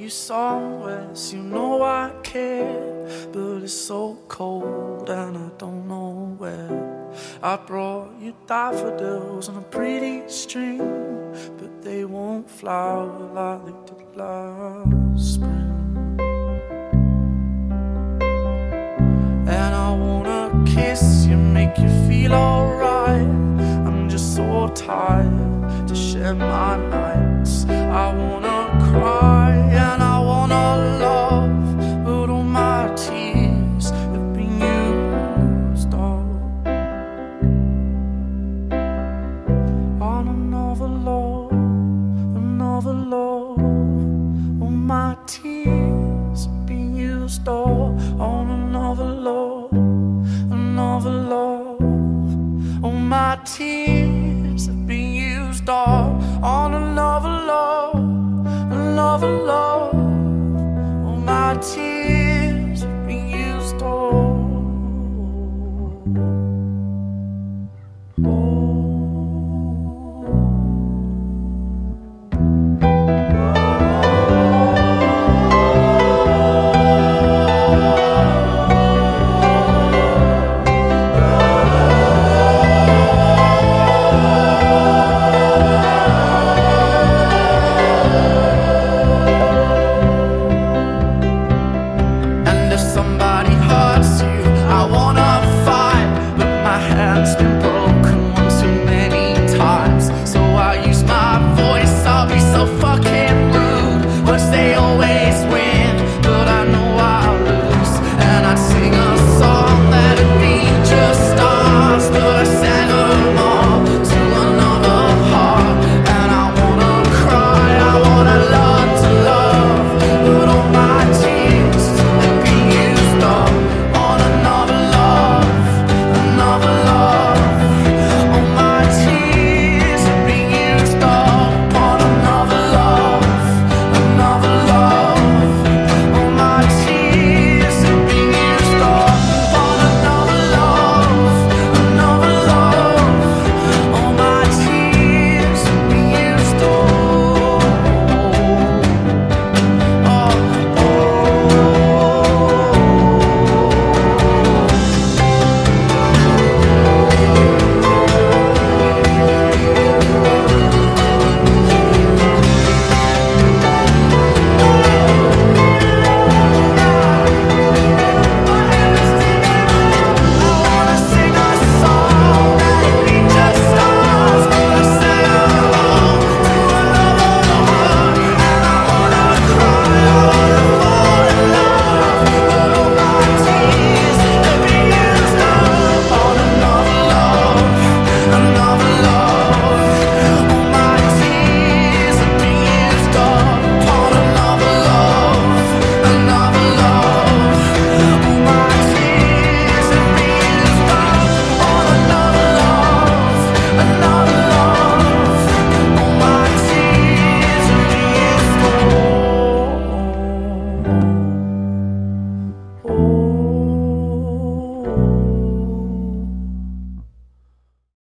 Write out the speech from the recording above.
you somewhere, so you know I care. But it's so cold and I don't know where. I brought you daffodils on a pretty string, but they won't flower like they did last spring. And I wanna kiss you, make you feel alright. I'm just so tired to share my nights. I wanna cry and I wanna love, but all my tears have been used up on another love, another love. All my tears have been used up on another love, another love. All my tears have been used up on another love, another love. All my tears